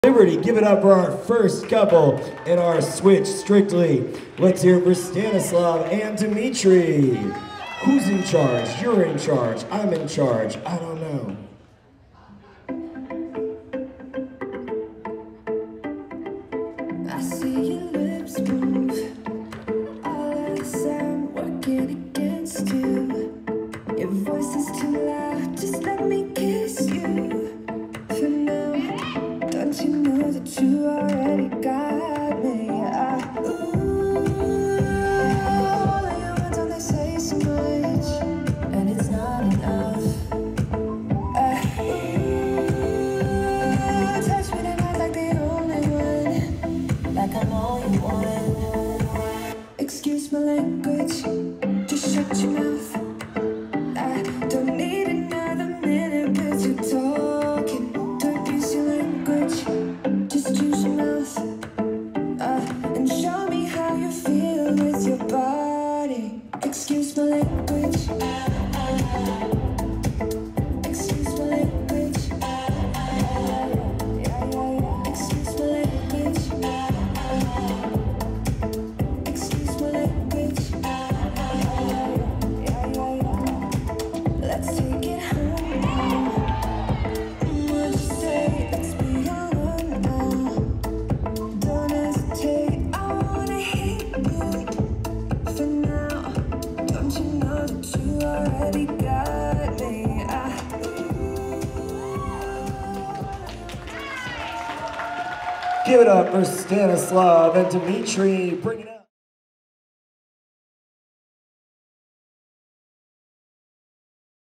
Liberty, give it up for our first couple in our switch strictly. Let's hear it for Stanislav and Dimitri. Who's in charge? You're in charge. I'm in charge. I don't know. I see your lips move. All of the sound working against you. Your voice is too loud. Just let me kiss you. For now, don't you know that you already got me? All of your words only say so much, and it's not enough. Touch me tonight like the only one, like I'm all you want. Excuse my language, just shut your mouth. I don't need another minute with you talking. Don't use your language, just use your mouth. And show me how you feel with your body. Excuse my language. Excuse my language. Excuse my language. Excuse my language. Let's take it home now. What you say? Let's be alone now. Don't hesitate. I wanna hit you. For now, don't you know that you already got me? Give it up for Stanislav and Dimitri. Bring it up.